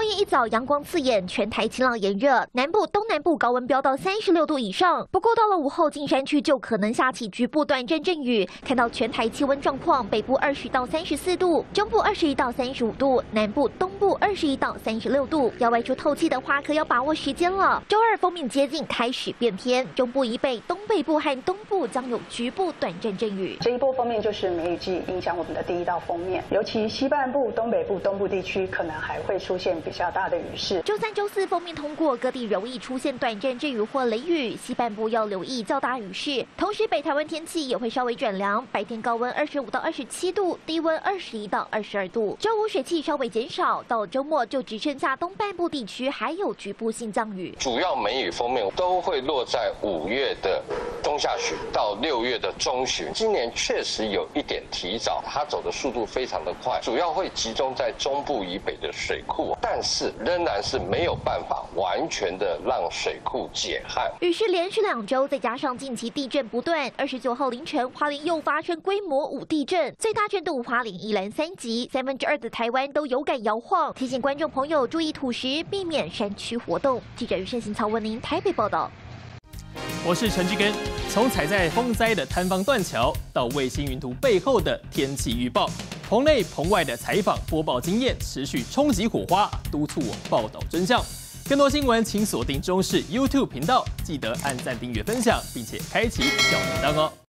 夜一早阳光刺眼，全台晴朗炎热，南部、东南部高温飙到36度以上。不过到了午后，近山区就可能下起局部短阵阵雨。看到全台气温状况，北部20到34度，中部21到35度，南部、东部21到36度。要外出透气的话，可要把握时间了。周二锋面接近，开始变天，中部以北、东北部和东部将有局部短阵阵雨。 这一波锋面就是梅雨季影响我们的第一道锋面，尤其西半部、东北部、东部地区可能还会出现比较大的雨势。 周三、周四锋面通过，各地容易出现短阵阵雨或雷雨，西半部要留意较大雨势。同时，北台湾天气也会稍微转凉，白天高温25到27度，低温21到22度。周五水汽稍微减少，到了周末就只剩下东半部地区还有局部性降雨。 主要梅雨锋面都会落在5月的中下旬到6月的中旬。今年确实有一点提早，它走的速度非常的快，主要会集中在中部以北的水库，但是仍然是没有办法完全的让水库解旱。 雨势连续2周，再加上近期地震不断，29号凌晨花莲又发生规模5地震，最大震度花莲宜兰3级，2/3的台湾都有感摇晃。提醒观众朋友注意土石，避免山区活动。记者于胜行、曹文宁台北报道。 我是陈志根。从踩在风灾的坍方断桥，到卫星云图背后的天气预报，棚内棚外的采访播报经验持续冲击火花，督促我报道真相。更多新闻请锁定中视 YouTube 频道，记得按赞、订阅、分享，并且开启小铃铛哦。